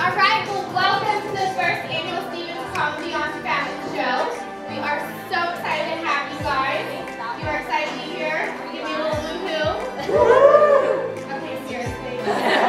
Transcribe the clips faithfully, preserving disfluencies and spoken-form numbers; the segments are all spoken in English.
Alright, well welcome to the first annual Prom Beyond Fashion Show. We are so excited to have you guys. You are excited to be here. Give me a little woohoo. Okay, seriously.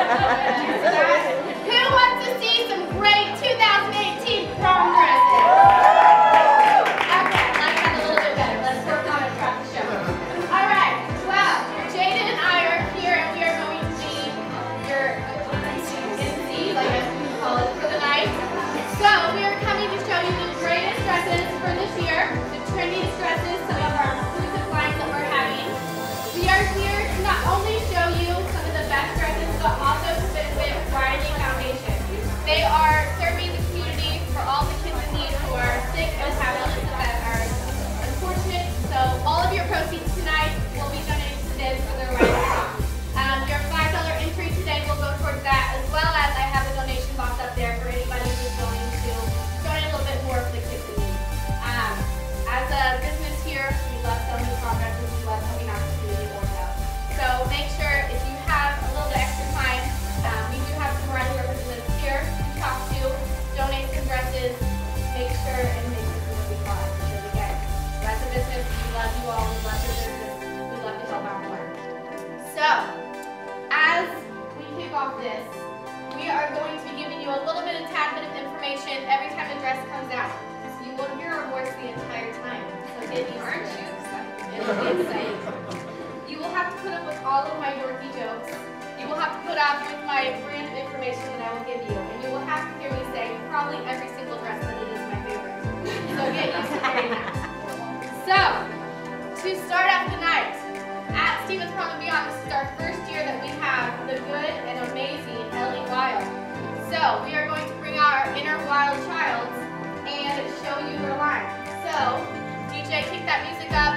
Who wants to see some great two thousand eighteen prom dresses? Okay, I like that a little bit better. Let's work on it throughout the show. Alright, well, Jada and I are here and we are going to be your M C, like I can call it, for the night. So, we are coming to show you the greatest dresses for this year, the trendiest dresses, some of our exclusive lines that we're having. We are here to not only show you some of the best dresses, but also to benefit Riley Foundation. They are serving the community for all the kids in need who are sick and have illnesses that are unfortunate. So, all of your proceeds tonight will be donated to them for their Riley Prom. Um, your five dollar entry today will go towards that, as well as I have a donation box up there for anybody who's going to donate a little bit more for the kids in need. Um, as a business here, we love selling prom dresses, we love helping our community also. So make sure if you have a little bit extra time, um, we do have some Riley representatives here to talk to, donate some dresses, make sure and make this really fun. Because again, as a business, we love you all, we love your business, we love to help our work. So, as we kick off this, we are going to be giving you a little bit of tad bit of information every time a dress comes out. So you will hear our voice the entire time. So get used to it. It'll be exciting. You will have to put up with all of my dorky jokes. You will have to put up with my brand of information that I will give you. And you will have to hear me say probably every single dress that it is my favorite. So get used to hearing that. So, to start off the night, at Stevens Prom Beyond, this is our first year that we have the good and amazing Ellie Wild. So we are going to bring our inner wild child and show you her line. So D J, kick that music up.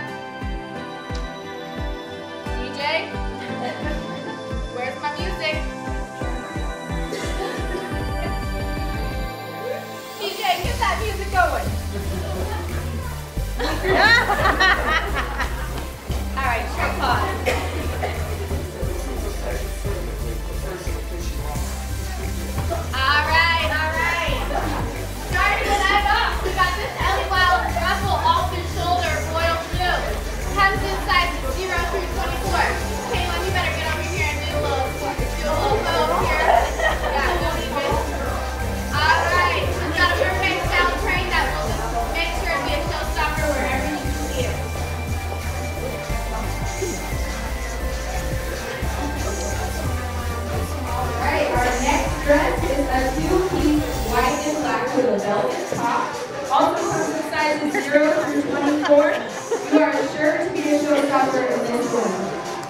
D J, where's my music? D J, get that music going. All right, short pause. All right, all right. Starting the night off, we got this Ellie Wild ruffle off the shoulder royal blue. Comes in sizes zero through twenty-four. Caitlin, you better get over here and do a little, do a little pose here. Yeah, don't even. All right, we've got a mermaid style train that will make sure to be a showstopper wherever you can see it. Alright, our next dress is a two-piece white and black with a velvet top. Also comes in sizes zero through twenty-four. You are sure to be a showstopper in this one.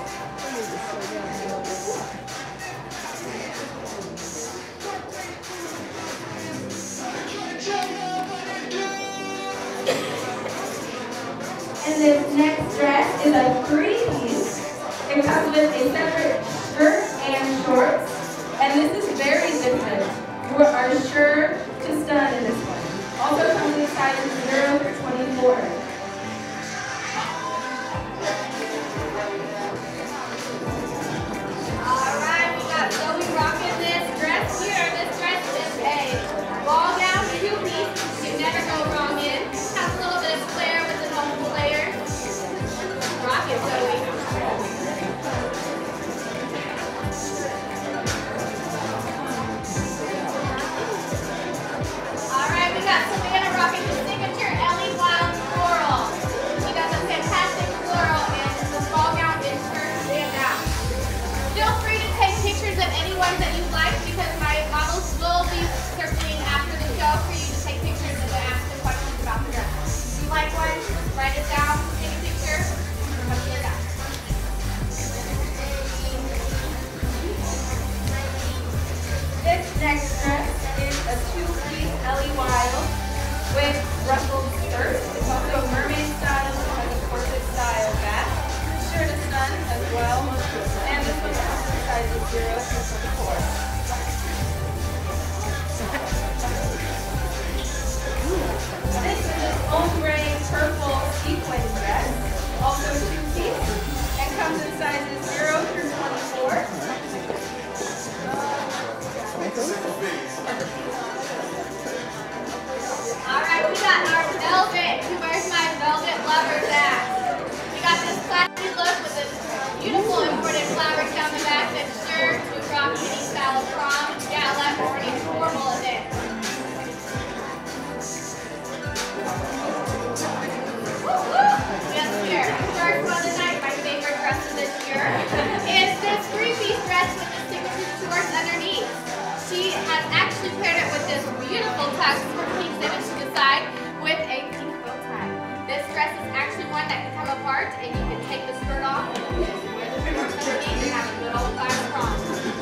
And this next dress is a three-piece. It comes with a separate shirt and shorts. And this is very different. You are sure to stun in this one. Also comes in sizes zero through twenty-four. Alright, we got Zoe rocking this dress here. This dress is a ball gown two-piece. You can never go wrong in. Has a little bit of flare with the multiple layers. Rock it, Zoe. Alright, we got Savannah rocking the signature Ellie Wild floral. She does a fantastic floral and the ball gown is sure to stand out. Feel free to take pictures of any ones that you like because my models will be circling after the show for you to take pictures and to ask them questions about the dress. If you like one, write it down, take a picture, come to your desk. This next dress is a two-piece Ellie Wild with ruffled skirts. It's also mermaid style and has a corset style back. Sure to stun as well. And this one comes in sizes zero through twenty-four. This is an ombre purple sequin dress, also two-piece, and comes in sizes zero through twenty-four. has actually paired it with this beautiful tux from Pink Image to the side with a pink bow tie. This dress is actually one that can come apart and you can take the skirt off and have a good old time prom.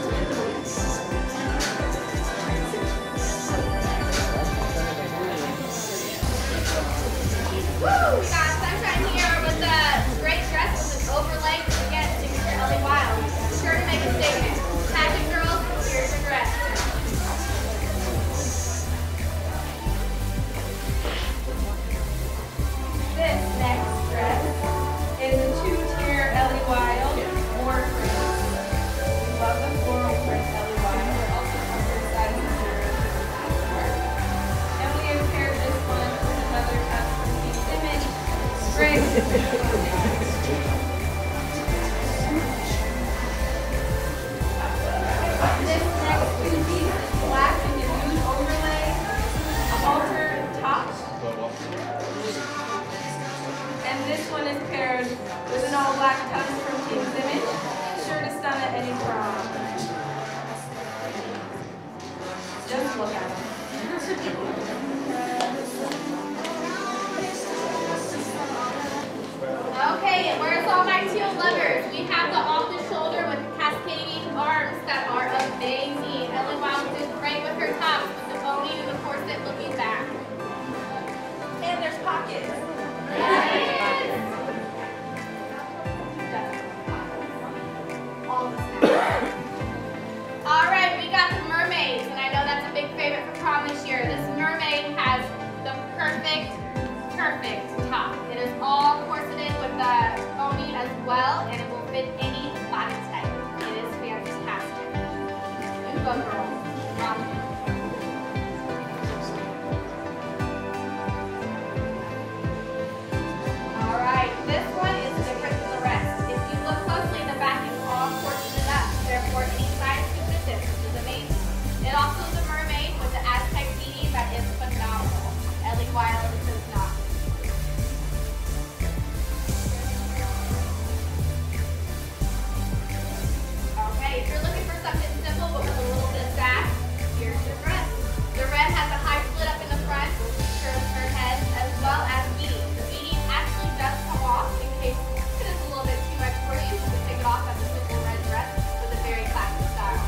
Woo! We got sunshine here with a great dress with an overlay. Again, signature Ellie Wild. Sure to make a statement. Pageant girls, here's your dress. This next dress is a two-tier Ellie Wild, more print. We love the floral print Ellie Wild. It also comes in sizes zero to four. And we have paired this one with another tux from Pink Image. Great. This next two-piece is black and a huge overlay, a halter top. And this one is paired with an all-black tux from King's Image, sure to stun at any prom. Just look at them. Okay, and where's all my teal lovers? We have the off-the-shoulder with the cascading arms that are amazing. Ellie Wild did great with her top, with the bony and the corset looking back. And there's pockets. Alright, we got the mermaids, and I know that's a big favorite for prom this year. This mermaid has the perfect, perfect top. It is all corseted with the bony as well, and it will fit any body type. It is fantastic. You go, girls. Rock it. Alright, this one is different than the rest. If you look closely, the back is all corseted up. Therefore, any size can fit this, which is amazing. It also is a mermaid with the Aztec beanie that is phenomenal. Ellie Wild does not. Okay, if you're looking for something simple but with a little bit of sass, here's your dress. The red has a high split up in the front, which ensures her head, as well as beanie. The beanie actually does come off in case it is a little bit too much for you. You can take it off as a simple red dress with a very classy style.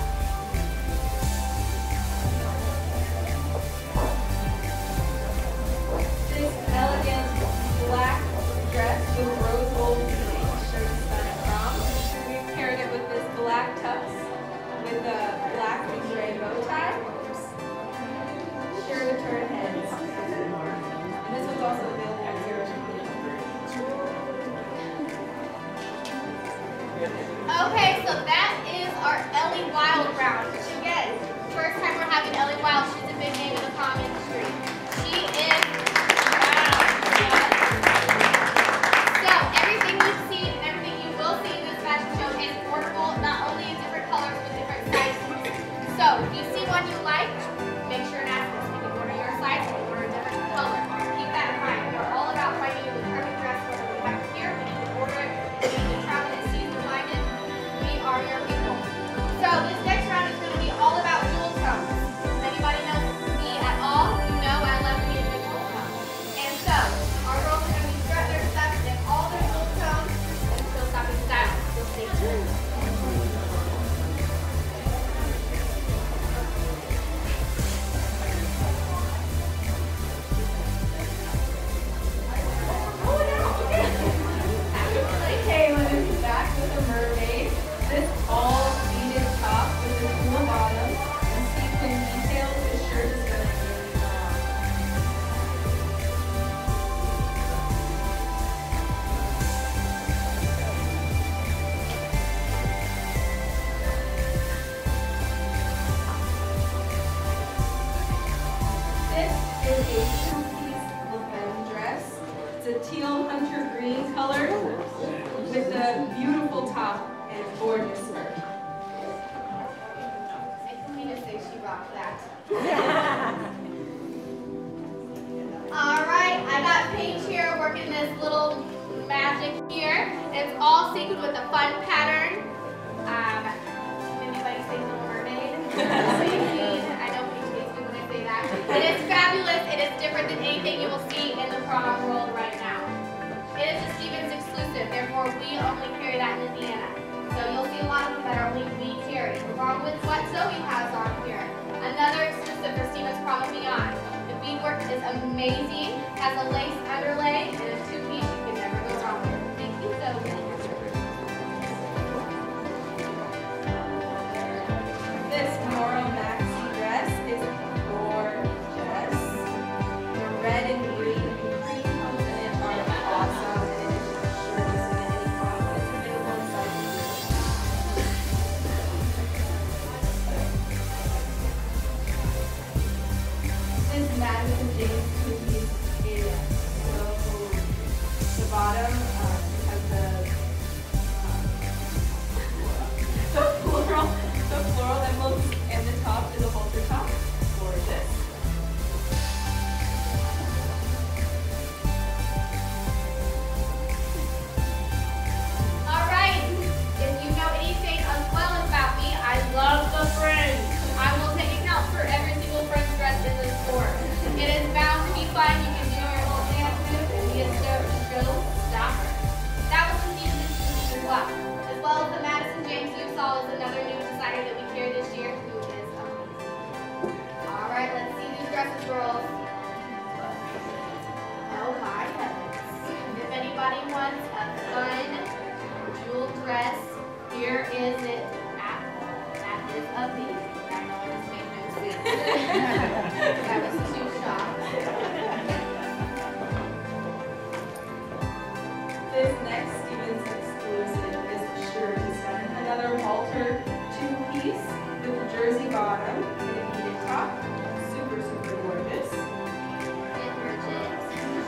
This elegant black dress with rose gold beading, sure to stun at prom. We've paired it with this black tux with a black and gray bow tie. Sure to turn heads. And this one's also available at zero to Okay, so that is our Ellie Wild round. Which again, first time we're having Ellie Wild. She's a big name in the prom industry. She is wow. So everything you've seen and everything you will see in this fashion show is portable, not only in different colors but different sizes. So if you see one you like, make sure and ask us. You can order your size and order a different color. Keep that in mind. We're all about finding you the perfect dress, whether we have it here, we need to order it, we need to travel and see the minded. We are your people. So this next round is going to be all about jewel tones. If anybody knows me at all, you know I love me a good jewel tone. And so our girls are going to be strutting their stuff in all their jewel tones and still stopping style. So stay tuned. Kayla is back with a mermaid. This all beaded top with a cool bottom and sequin details is sure to stun at really prom. This is a two-piece lapel dress. It's a teal hunter green color with a beautiful top and gorgeous skirt. I didn't mean to say she rocked that. Alright, I got Paige here working this little magic here. It's all sequined with a fun pattern. Um, anybody say Little Mermaid? I know only carry that in Indiana. So you'll see a lot of them that are only we carry, along with what Zoe has on here. Another exclusive for Stevens Prom Beyond. The beadwork is amazing, has a lace underlay, and a two-piece you can never go wrong with. Thank you, Zoe. This floral maxi dress is gorgeous. The red and green cream tones in it are awesome, and it is sure to see any prom. It's available in sizes. This Madison James two-piece is so cool. The bottom um, has the um, the floral. The floral envelopes and the top is a halter top. Gorgeous. All right, if you know anything as well about me, I love the fringe. I will take account for every single fringe dress in the store. It is bound to be fun. You can do your little dance move and be a showstopper. That was the season as well. As well as the Madison James you saw is another new designer that we carry this year who is amazing. All right, let's see these dresses, girls. Oh my heavens. If anybody wants a fun jewel dress, here is it. That, that is amazing. I know this made no sense. That was too shocked. This next Stevens exclusive is sure to send another halter two-piece with a jersey bottom and a beaded top. Super, super gorgeous. And her chips.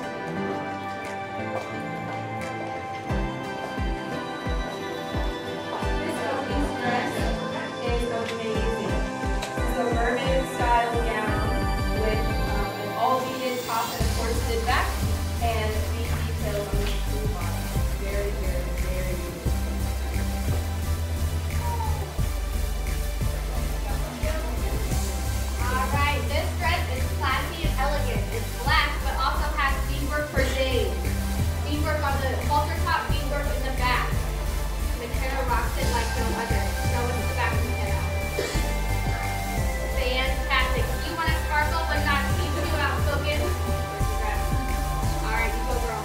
This two-piece dress is amazing. This is a mermaid style gown with um, an all beaded top and a corseted back and bead details on the blue bottom. Very, very, very beautiful. All right, this dress is classy and elegant. It's black, but also has beadwork for days. Beadwork on the halter top, beadwork in the back. McKenna rocks it like no other. Show us the back, McKenna. Fantastic. You want to sparkle but not see too outspoken? All right, you go, girl.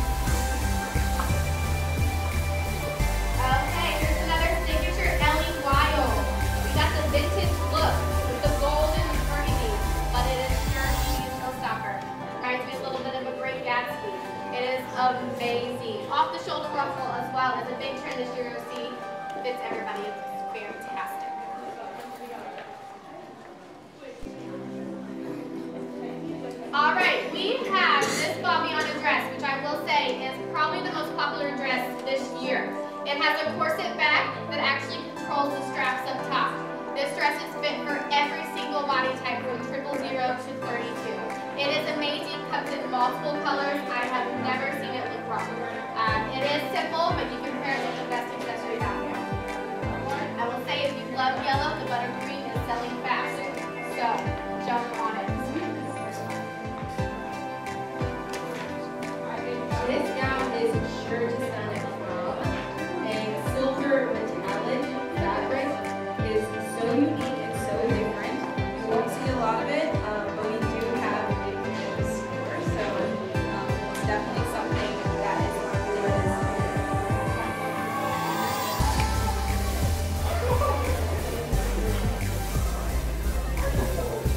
Okay, here's another signature Ellie Wild. We got the vintage look with the gold and the burgundy, but it is sure to be a showstopper. Reminds me a little bit of a Great Gatsby. It is amazing. Off the shoulder ruffle as well as a big trend this year. You'll see fits everybody. It's fantastic. All right, we have this Prom Beyond dress, which I will say is probably the most popular dress this year. It has a corset back that actually controls the straps up top. This dress is fit for every single body type from triple zero to thirty-two. It is amazing, comes in multiple colors. I have never seen it look wrong. Um, it is simple, but you can pair it with the best accessory out there. I will say if you love yellow, the buttercream is selling fast. So, jump on it. This gown is sure to send it from a silver metallic fabric. It is so unique and so different. You won't see a lot of it, um, but we do have it in the store, so um, it's definitely something that is popular this year.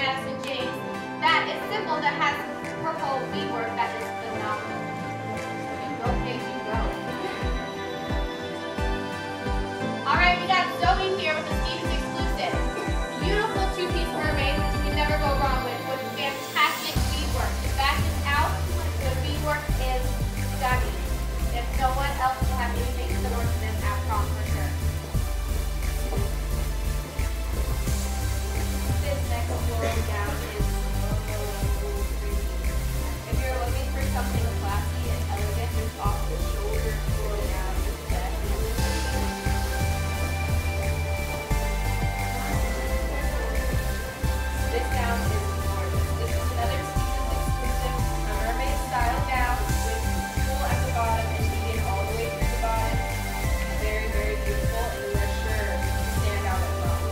Madison James that is simple, that has purple beadwork that is phenomenal. You go, babe, you go. All right, we got Zoe here with the Stevens exclusive. Beautiful two-piece mermaid, which you can never go wrong with, with fantastic beadwork. The back is out, the beadwork is stunning. If no one else will have anything similar to this at prom for sure. This next floral gown is so pretty. If you're looking for something classy and elegant, this off-the-shoulder floral gown is definitely This gown is gorgeous. This is another Stevens exclusive, a mermaid style gown with tulle at the bottom and beaded all the way through the bottom. Very, very beautiful, and you are sure to stand out as well.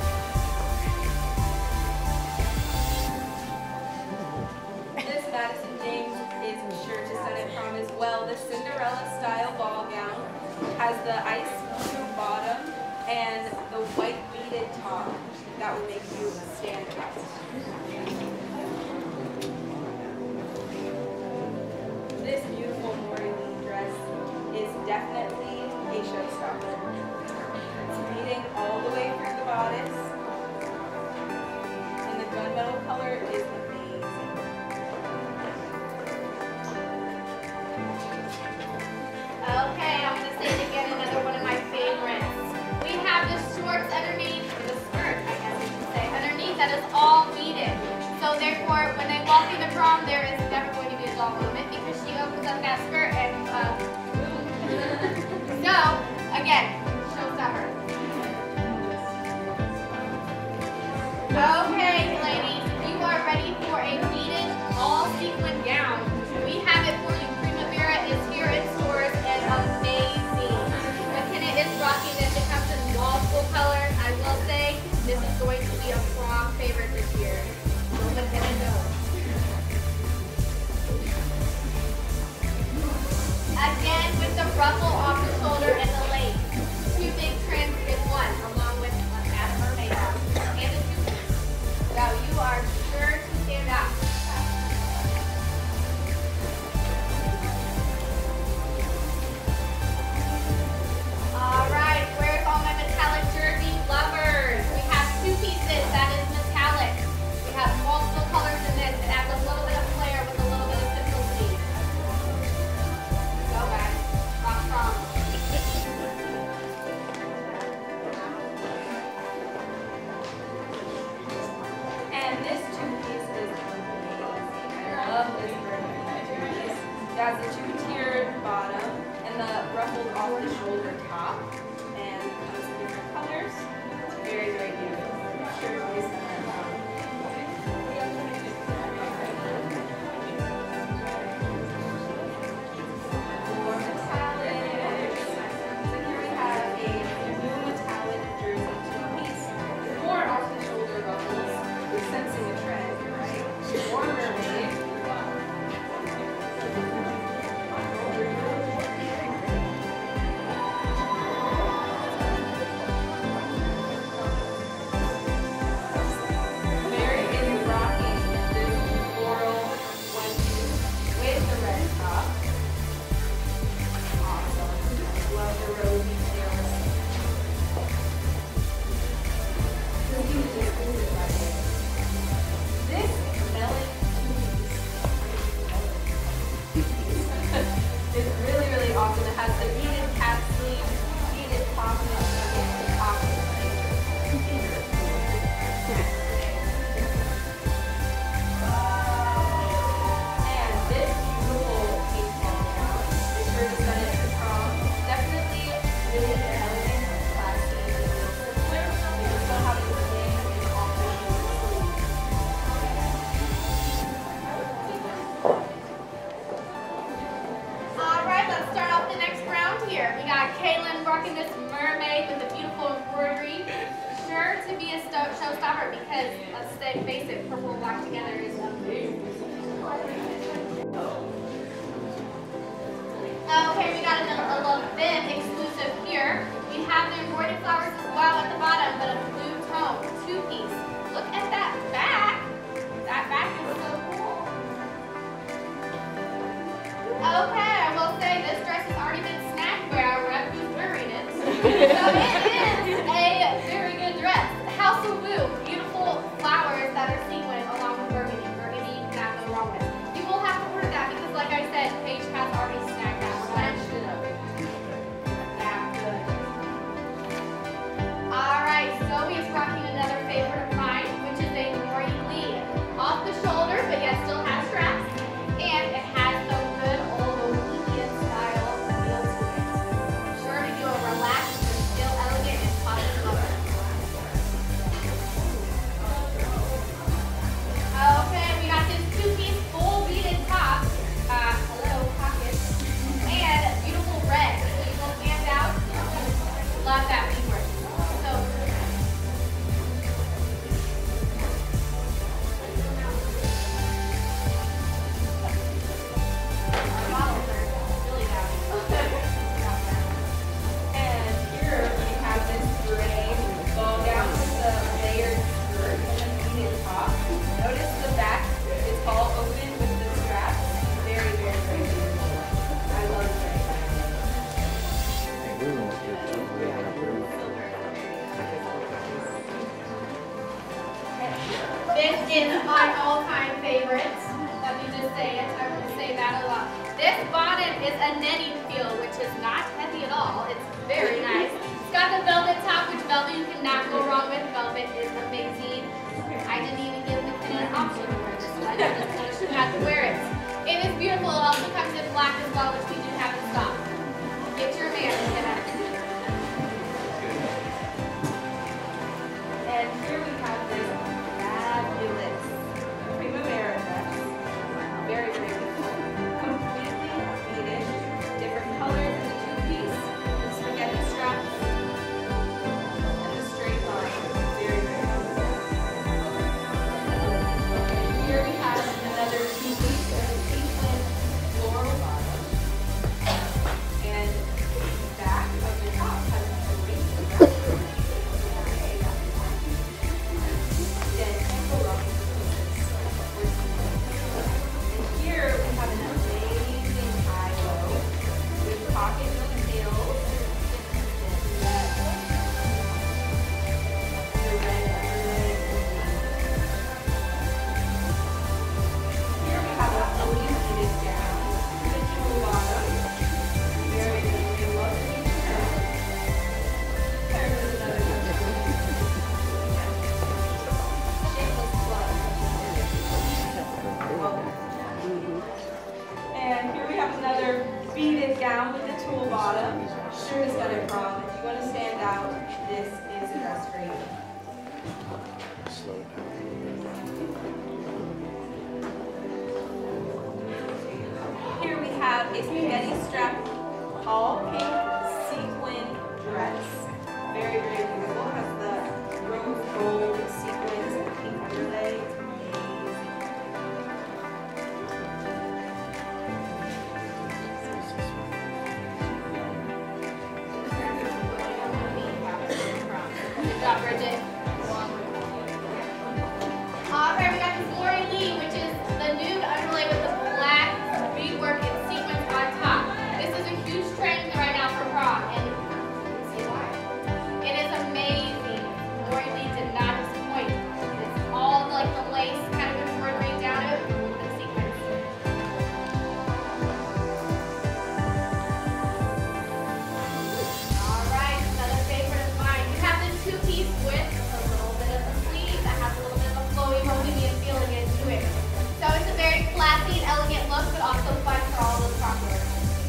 This Madison James is sure to stun at prom as well. The Cinderella style ball gown has the ice blue bottom and the white beaded top that will make you stand out. This beautiful Maureen dress is definitely a showstopper. It's beading all the way through the bodice, and the gunmetal color is amazing. Okay, I'm going to say it again, another one of my favorites. We have the shorts underneath, the skirt, I guess I should say, underneath that is all beaded. So therefore, when they walk into prom, there is never going to be a dull moment because she opens up that skirt and, uh, so, again, showstopper. Okay, ladies, if you are ready for a beaded, all sequin gown, we have it for you. Primavera is here in stores and amazing. McKenna is rocking this. It comes in multiple colors. I will say this is going to be a prom favorite this year. So McKenna knows. Again with the ruffle off the shoulder and the lace. Two big trims in one, along with a Adam mermaid on and a two-piece. So you are sure to stand out. All right, where's all my metallic jersey lovers? We have two pieces that is metallic. We have multiple colors in this. It adds a little bit of flair with a little bit of simplicity. Go guys, rock strong. And this two-piece is amazing. I love this mermaid two-piece. It has the two-tiered bottom and the ruffled off-the-shoulder top, and it comes in different colors. It's very, very beautiful. Sure to be stunning. More metallic. So here we have a blue metallic jersey two-piece. More off-the-shoulder ruffles. We're sensing a trend, right? More mermaid. Mary is rocking this floral onesie with the red top. Awesome. Love the rose details. This melon two-piece is really, really awesome. It has the beaded cap sleeve, beaded pocket, and the pocket. And this beautiful pink ball gown is sure to stun it for prom. Definitely really elegant, classy, and a little simpler. You can still have it bling and off-the-shoulder sleeve. All right, let's start off the next round here. We got Kaylin rocking this mermaid with the beautiful embroidery. Sure to be a sto showstopper because, let's say, face it, purple and black together is amazing. Okay, we got a, a Levin exclusive here. We have the embroidered flowers as well at the bottom, but a blue tone, two-piece. Look at that back. is my all-time favorite. Let me just say it. I'm going to say that a lot. This bonnet is a netting feel, which is not heavy at all. It's very nice. It's got the velvet top, which velvet you cannot go wrong with. Velvet is amazing. I didn't even give McKenna an option to wear this one. I just told her she had to wear it. It is beautiful. It also comes in black as well, which we do have in stock. Get your man, McKenna. And here we have this fabulous Primavera dress. Very, very beautiful. Completely beaded, different colors in the two-piece, the spaghetti straps, and the straight line. Very, very beautiful. And here we have another two-piece with a sequin floral bottom. And the back of the top has a great wrap. And here we have another beaded gown with the tulle bottom. Sure to set it from. If you want to stand out, this is a dress for you. Slow it down. Here we have a spaghetti strap all pink sequin dress. Very, very beautiful. It has the rose gold sequins and pink underlay. Good job, Bridget. Alright, we got the Glory Lee, which is the nude underlay with the black beadwork and sequins on top. This is a huge trend right now for prom, and you can see why. It is amazing. Glory Lee did not disappoint. It's all like the lace kind of embroidery down it with the sequins. Alright, another favorite of mine. You have the two-piece with a little bit of a sleeve that has a little bit of a flowy bohemian feeling into it. So it's a very classy and elegant look, but also fun for all those crosses.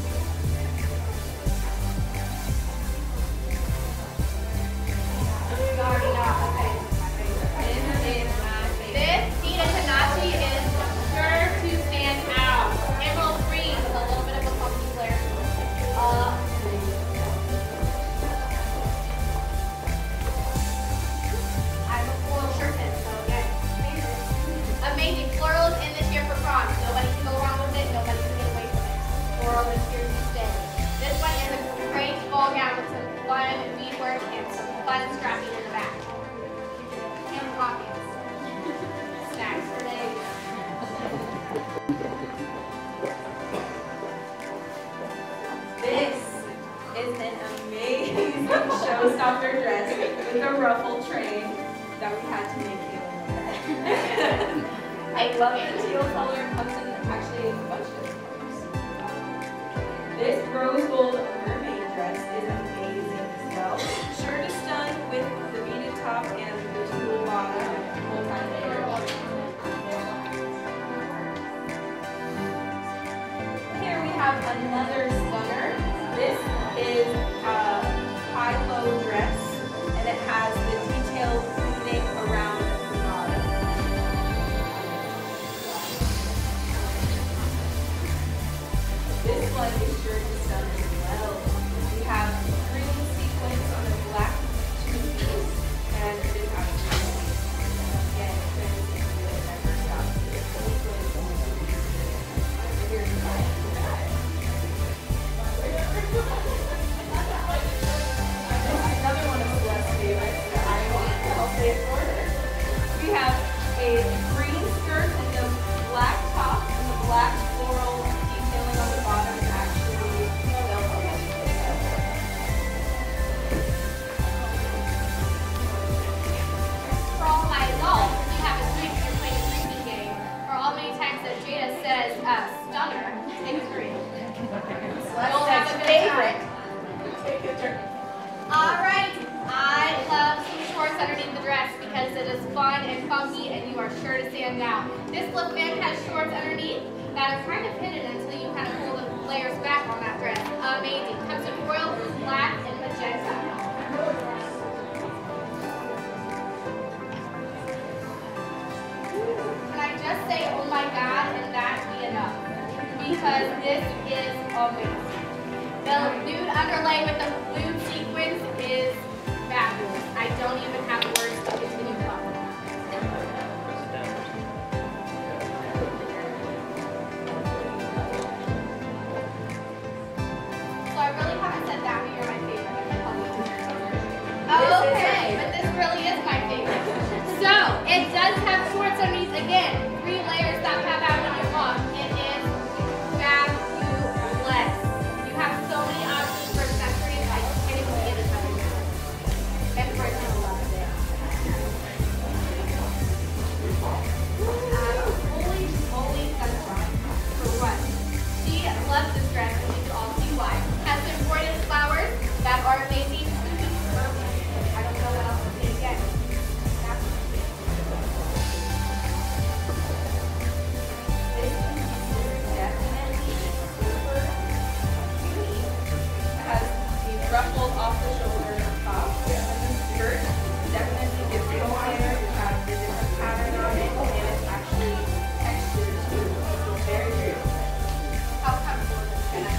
You already know, okay. This is my favorite. This Dita Kanachi is sure to stand out. Emerald green with a little bit of a funky flare. Uh, I'm a floral shirtman, so yeah. Amazing. Floral is in this year for prom. Nobody can go wrong with it. Nobody can get away from it. Floral is here to stay. This one is a great ball gown with some fun beadwork and some fun strapping in the back. And pockets. Snacks for days. This is an amazing showstopper dress with a ruffle train that we had to make you. I love it. The teal color comes in actually a bunch of different colors. This rose gold mermaid dress is amazing as well. Sure to stun with the beaded top and the tulle bottom. Full time layer. Here we have another stunner. This is a high-low dress, and it has the detailed beading around the bottom. This one is sure to stun as well. We have green sequins on a black two-piece, and it has again, trends into it never stops. Here's the back. Another one of Celeste's favorites that I want, I'll say it for her. We have a green skirt and the black top and the black floral detailing on the bottom is actually velvet. For all my adults, if you have a drink, you're playing sure to stand out. This slip band has shorts underneath that are kind of hidden until you kind of pull the layers back on that dress. Amazing. Comes in royal blue, black, and magenta. Can I just say, oh my God, and that be enough? Because this is amazing. The nude underlay with the blue sequins is fabulous. I don't even have words to continue talking. So I really haven't said that, but you're my favorite. Okay, but this really is my favorite. So it does have shorts underneath again. Three layers that pop out when you walk. It is fabulous. You have so many options for accessories. I can't even get it better now. And for it, I love it. Uh, holy moly, sunshine. For what? She loves this dress, and you can all see why. Has embroidered flowers that are amazing. I don't know what else to say again. This is definitely super cutie. It has these ruffles off the shoulder top, and then the skirt definitely gives it a flair. It has the different pattern on it, and it's actually textured too. It's very true. How comfortable is this?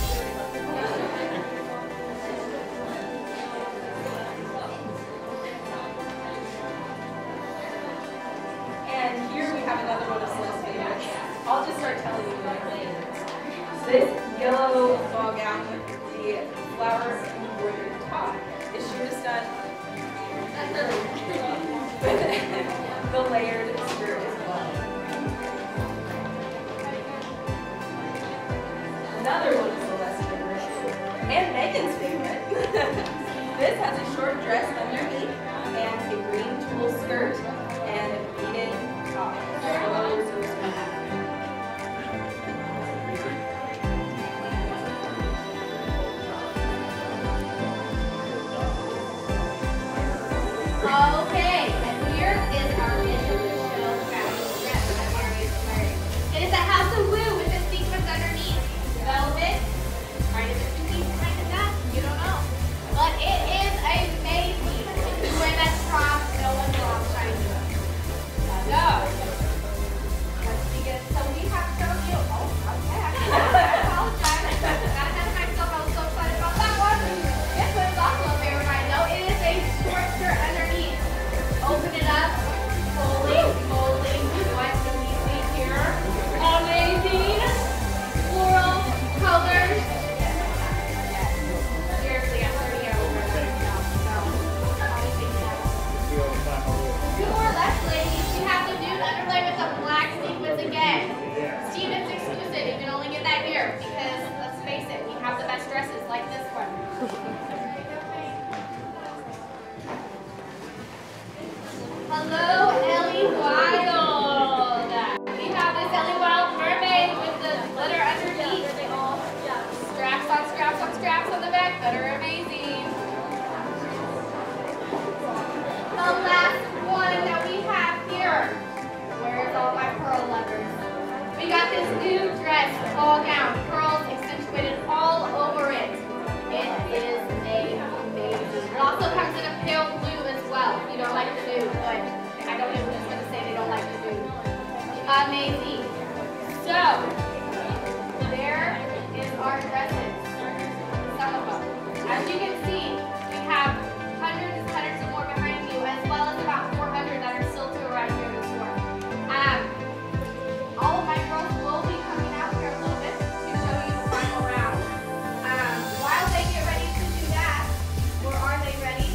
And here we have another one of Slim's favorites. I'll just start telling you my favorites. This yellow ball gown with the flower embroidered top is sure to stun with the layered skirt as well. Another one is Celeste's favorite, and Megan's favorite. This has a short dress underneath and a green tulle skirt and a beaded top. So, so sweet. Okay, and here is our end of the show fabulous dress that Mary is wearing. It is a house of blue with the sequins underneath. Velvet, right in between, kind of that, you don't know. But it is amazing. If you wear that top, no one will outshine you. So, let's begin. So we have shown you, oh, okay, I apologize. Got ahead of myself, I was so excited about that one. This one's also a favorite of mine, though. It is a short skirt underneath. Open it up. Holy moly, what do we see here? Amazing. Floral colors. Yes. Seriously, I'm thirty years old right now, so I'll be thinking that. Two more left, ladies. We have the nude underlay with the black sequins again. Stevens exclusive. You can only get that here because, let's face it, we have the best dresses like this one. Hello, Ellie Wild. We have this Ellie Wild mermaid with the glitter underneath. Straps on straps on straps on the back that are amazing. The last one that we have here. Where's all my pearl lovers? We got this new dress, ball gown, pearls accentuated all over it. It is amazing. It also comes in a pale blue as well. If you don't like the nude, but I don't know who's going to say they don't like the nude. Amazing. So, there is our dresses. Some of them. As you can see, we have hundreds and hundreds of more behind you, as well as about four hundred that are still to arrive here in the store. Um, all of my girls will be coming out here a little bit to show you the final round. Um, while they get ready to do that, or are they ready?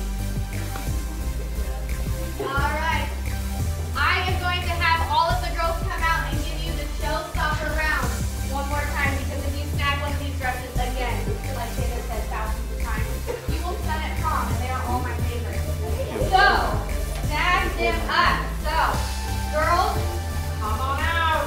All right. I am going to have all of the girls come out and give you the showstopper round one more time, because if you snag one of these dresses again, like Taylor said thousands of times, you will stun at prom, and they are all my favorites. So, snag them up. So, girls, come on out.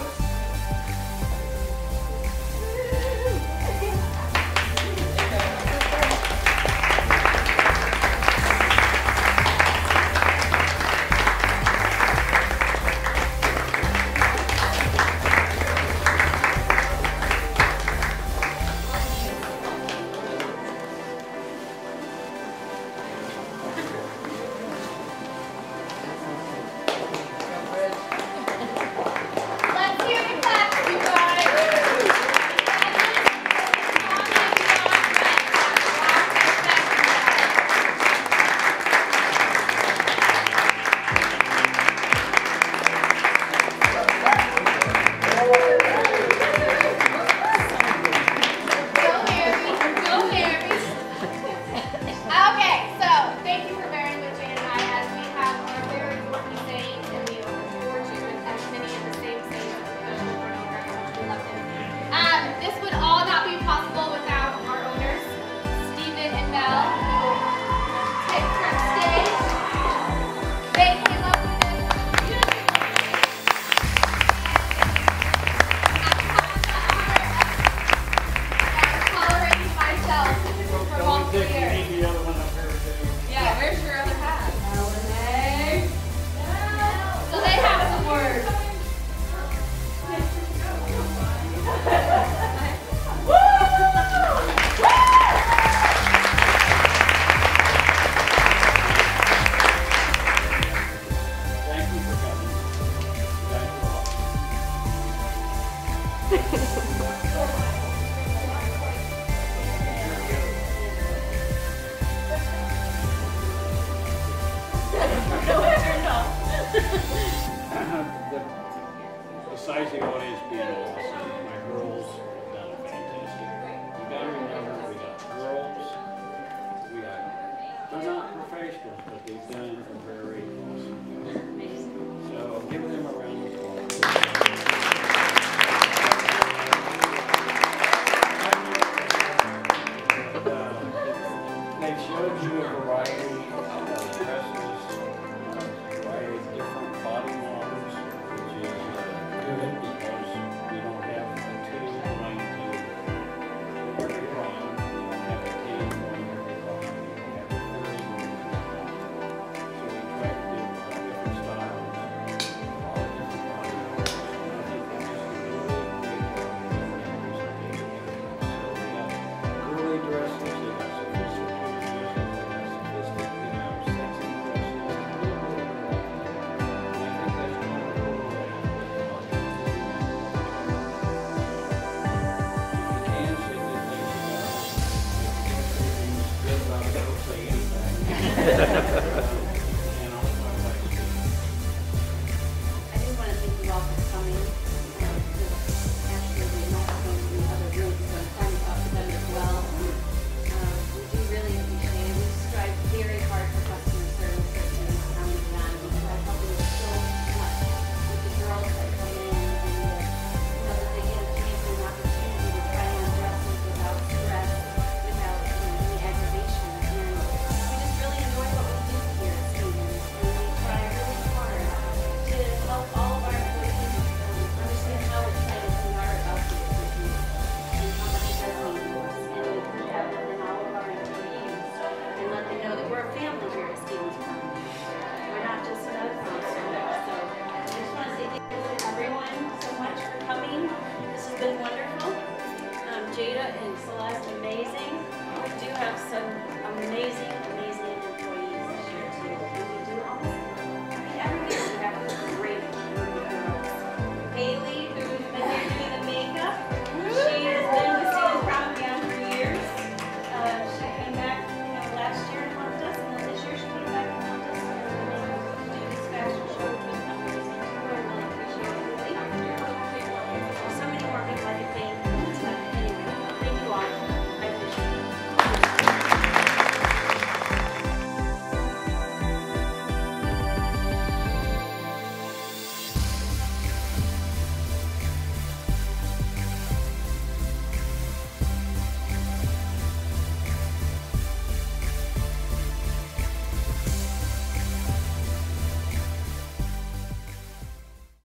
the, the size of the audience being awesome. My girls have done it fantastic. You gotta remember, we got girls, we got, they're not professionals, but they've done a very awesome job. So give them a round of applause. And, uh, they've showed you a variety of dresses, a variety of different body models, which is uh, good because we don't have a two going to every prom, we don't have a ten going every prom, we don't have a thirty going every prom. So we try to do uh, different styles, all different body models. And I think that's just a really great job of doing that presentation. So we got girly dresses, they got sophisticated dresses, they got sophisticated, you know, sexy dresses, a little bit of everything. And I think that's kind of cool around with the audience. You can say good things about it. If you can say things good about it, don't say anything. And I'll, I'll like to do I do want to thank you all for coming. Um, Actually, we might have gone to the other rooms, so I'm trying to talk to them as well. Um, We do really appreciate it. We strive very hard for customer service at Prom Beyond because I help them so much with the girls that come in and the, you know, that they get a chance and an opportunity to try on dresses without stress, without, you know, any aggravation. And we just really enjoy what we do here at Stevens. And we try really hard to help all of our employees um, understand how excited we are about this business and how much it does mean to us. And we put that within all of our employees and let them know that we're a family here at Stevens Prom. We're not just another prom school. So I just want to say thank you to everyone so much for coming. This has been wonderful. Um, Jada and Celeste, amazing. We do have some amazing, amazing